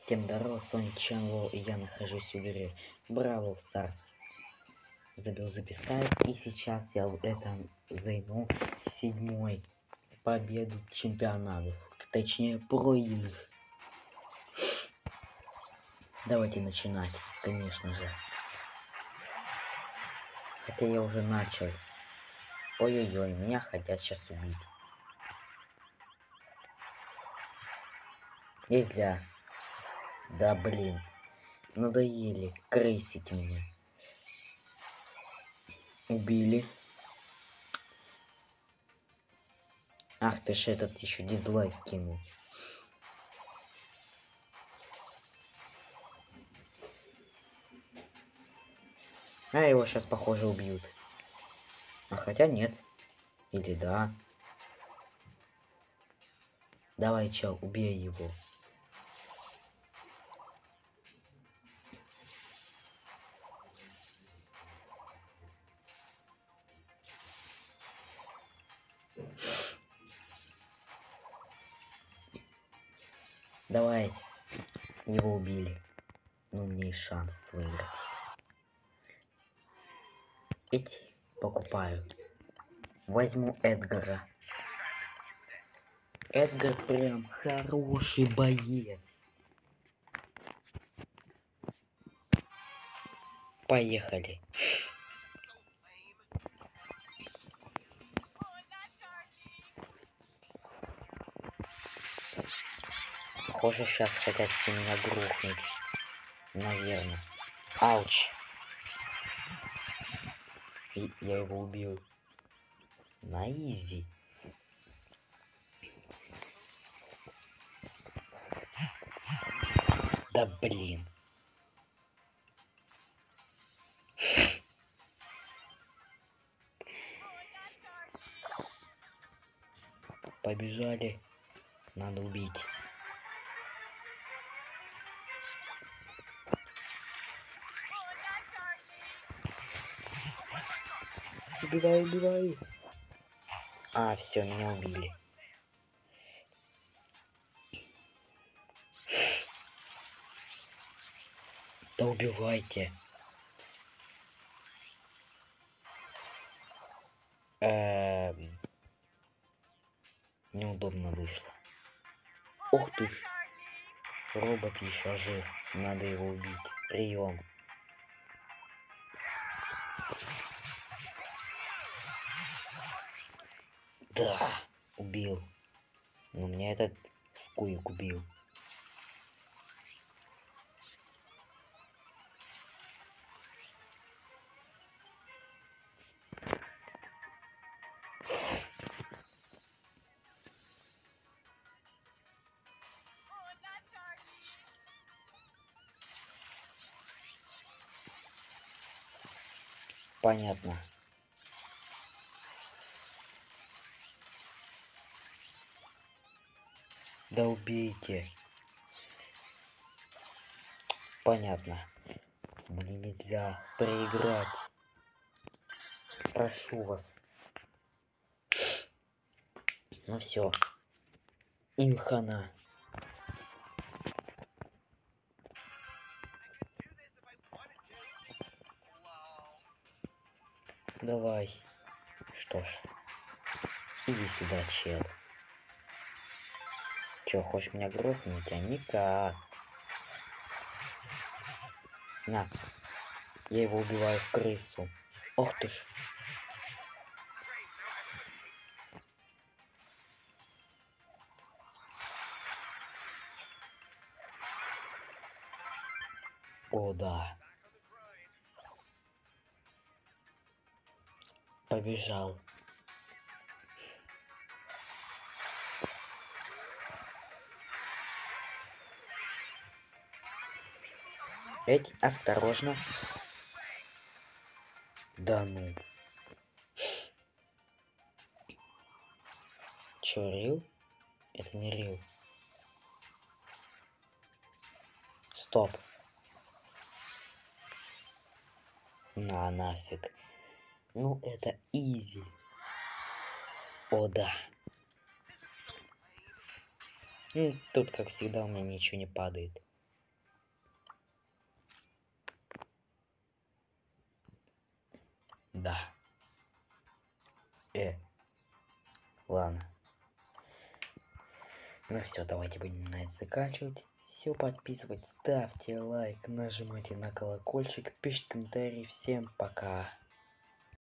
Всем здорово, с вами Чанвол, и я нахожусь в игре Бравл Старс. Забыл записать, и сейчас я в этом займу 7-й победу чемпионатов, точнее пройденных. Давайте начинать, конечно же. Хотя я уже начал. Ой-ой-ой, меня хотят сейчас убить. Нельзя. Да блин. Надоели крысить меня. Убили. Ах ты ж, этот еще дизлайк кинул. А его сейчас, похоже, убьют. А хотя нет. Или да. Давай, чел, убей его. Давай. Его убили. Ну, у меня есть шанс выиграть. Эти покупаю. Возьму Эдгара. Эдгар прям хороший боец. Поехали. Похоже, сейчас хотят все меня грохнуть. Наверное. Ауч. И я его убил. На изи. Да блин. Побежали. Надо убить. Убивай, убивай. А, все, меня убили. Да убивайте. Неудобно вышло. Ух ты ж. Робот еще жив. Надо его убить. Прием. Да, убил. Но меня этот скуик убил. Понятно. Да убейте. Понятно. Мне нельзя проиграть. Прошу вас. Ну все. Им хана. Давай. Что ж. Иди сюда, чел. Чё, хочешь меня грохнуть? А никак. На. Я его убиваю в крысу. Ох ты ж. О, да. Побежал. Эть, осторожно. Да ну. Чё, рил? Это не рил. Стоп. На, нафиг. Ну, это изи. О, да. Тут, как всегда, у меня ничего не падает. Да. Ладно. Ну все, давайте будем на это заканчивать. Все, подписывайтесь, ставьте лайк, нажимайте на колокольчик, пишите комментарии. Всем пока.